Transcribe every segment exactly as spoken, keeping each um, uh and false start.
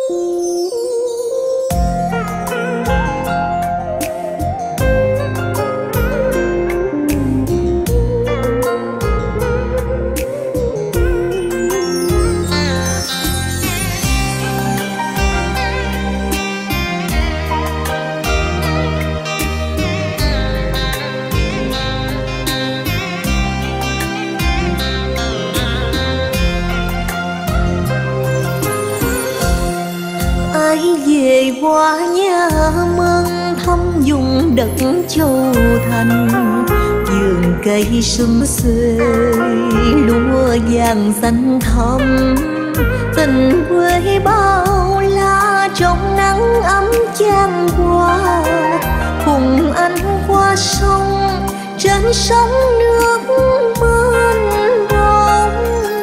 Về qua nhà mừng thăm vùng đất châu thành, vườn cây sum xuê lúa vàng xanh thắm, tình quê bao la trong nắng ấm chan hòa, cùng anh qua sông trên sóng nước mênh mông.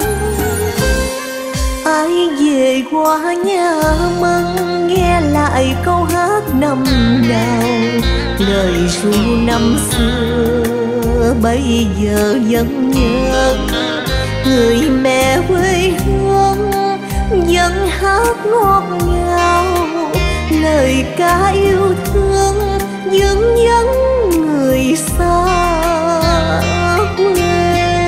Ai về qua nhà mừng nghe lại câu hát năm nào, lời ru năm xưa bây giờ vẫn nhớ, người mẹ quê hương vẫn hát ngọt ngào, lời ca yêu thương vương vấn người xa quê.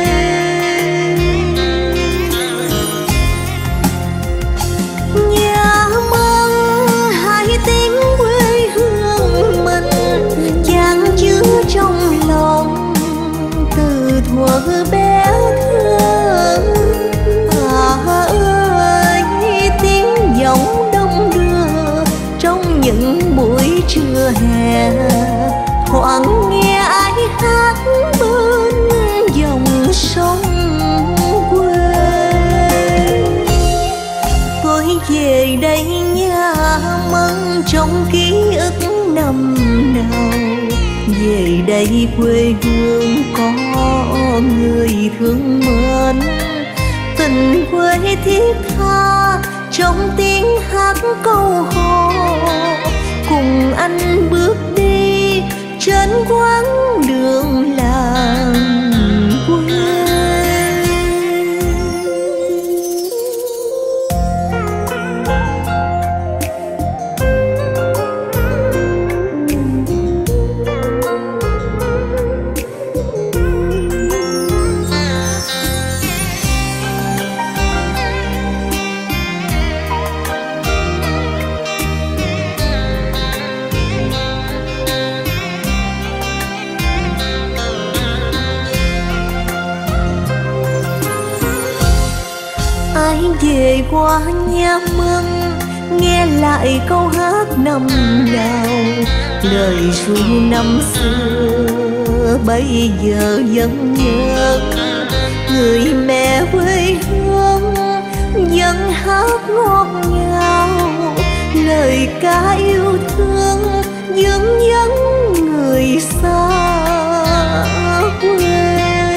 Nhà mừng hai tiếng quê hương mình chan chứa trong lòng từ thuở bé thơ. À ơi tiếng giọng đông đưa trong những buổi trưa hè, thoảng nghe ai hát bên dòng sông quê. Tôi về đây nhà mừng trong ký ức năm nào, về đây quê hương có người thương mến, tình quê thiết tha trong tiếng hát câu hò, cùng anh bước đi trên quãng đường làng quê. Ai về qua nhà mừng nghe lại câu hát năm nào, lời ru năm xưa bây giờ vẫn nhớ, người mẹ quê hương vẫn hát ngọt ngào, lời ca yêu thương vương vấn người xa quê.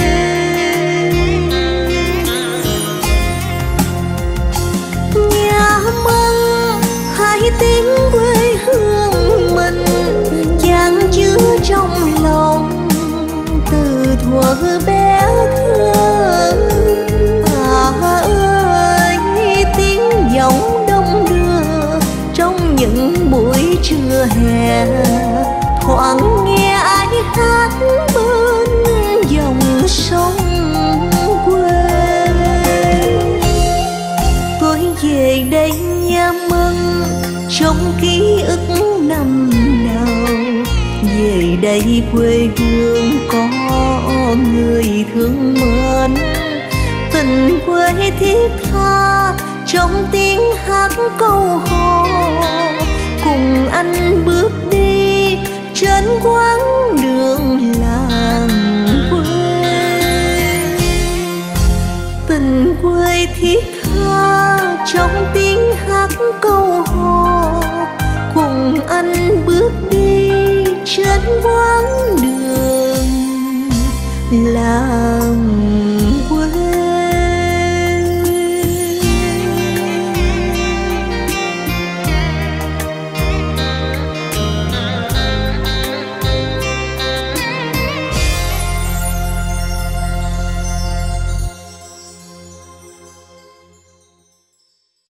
Hai tiếng quê hương mình chan chứa trong lòng từ thuở bé thơ. À ơi tiếng giọng đông đưa trong những buổi trưa hè, thoảng nghe ai hát bên dòng sông quê. Tôi về đây nhà mừng trong ký ức năm nào, về đây quê hương có người thương mến, tình quê thiết tha trong tiếng hát câu hò, cùng anh bước đi trên quãng đường làng quê. Tình quê thiết tha trong tiếng hát câu hò, cùng anh bước đi trên quãng đường làng